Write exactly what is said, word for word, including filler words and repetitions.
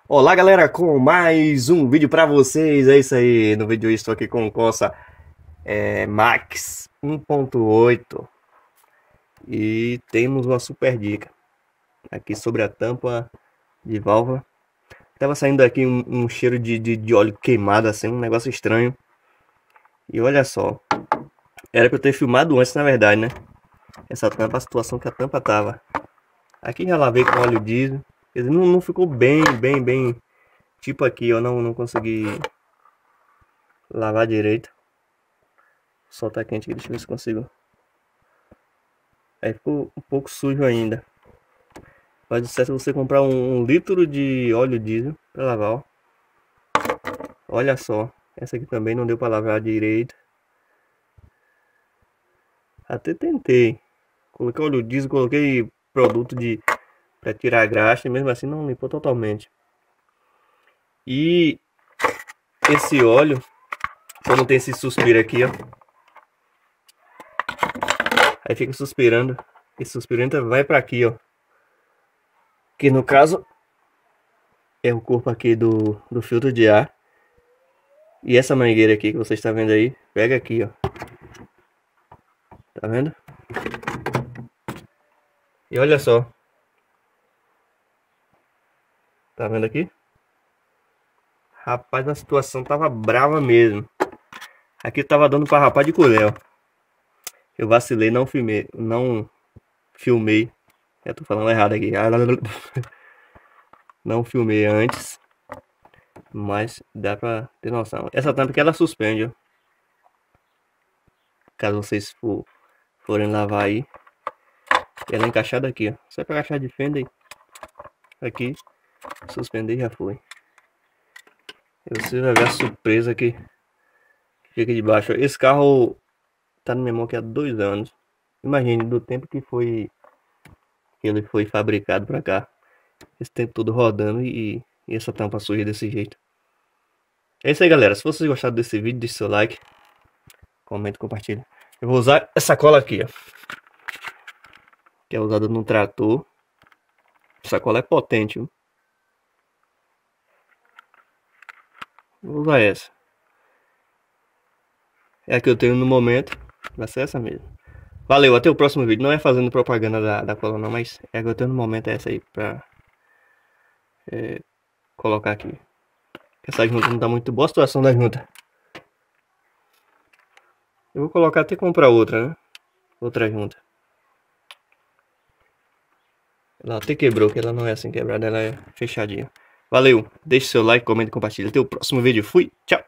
Olá galera, com mais um vídeo pra vocês. É isso aí, no vídeo de hoje estou aqui com o Corsa é, Max um ponto oito e temos uma super dica aqui sobre a tampa de válvula. Tava saindo aqui um, um cheiro de, de, de óleo queimado, assim, um negócio estranho. E olha só, era pra eu ter filmado antes, na verdade, né? Essa tampa, a situação que a tampa tava. Aqui já lavei com óleo diesel, quer dizer, não, não ficou bem, bem, bem. Tipo aqui, eu não, não consegui lavar direito. O sol tá quente aqui, deixa eu ver se consigo. Aí ficou um pouco sujo ainda. Mas o certo é você comprar um, um litro de óleo diesel pra lavar, ó. Olha só, essa aqui também não deu pra lavar direito. Até tentei. Coloquei óleo diesel, coloquei produto de pra tirar a graxa, e mesmo assim não limpou totalmente. E esse óleo, como tem esse suspiro aqui, ó. Aí fica suspirando. Esse suspirando vai pra aqui, ó. Que no caso é o corpo aqui do, do filtro de ar. E essa mangueira aqui que você está vendo aí, pega aqui, ó. Tá vendo? E olha só. Tá vendo aqui? Rapaz, a situação tava brava mesmo. Aqui tava dando pra rapaz de colher, ó. Eu vacilei, não filmei, não filmei. Eu tô falando errado aqui. Não filmei antes. Mas dá pra ter noção. Essa tampa aqui ela suspende, ó. Caso vocês for, forem lavar aí. Ela é encaixada aqui, ó. Só pra encaixar de fenda aí. Aqui. Suspender e já foi. E você vai ver a surpresa que fica de baixo. Esse carro tá na minha mão aqui há dois anos. Imagine do tempo que foi que ele foi fabricado pra cá. Esse tempo todo rodando e, e essa tampa suja desse jeito. É isso aí, galera. Se vocês gostaram desse vídeo, deixe seu like, comenta, compartilha. Eu vou usar essa cola aqui, ó, que é usada no trator. Essa cola é potente, viu? Vou usar essa. É a que eu tenho no momento. Vai ser essa mesmo. Valeu, até o próximo vídeo. Não é fazendo propaganda da, da cola não, mas é a que eu tenho no momento, é essa aí pra é, colocar aqui. Essa junta não tá muito boa a situação da junta. Eu vou colocar até comprar outra, né? Outra junta. Ela até quebrou, que ela não é assim quebrada, ela é fechadinha. Valeu, deixe seu like, comenta e compartilha. Até o próximo vídeo. Fui, tchau!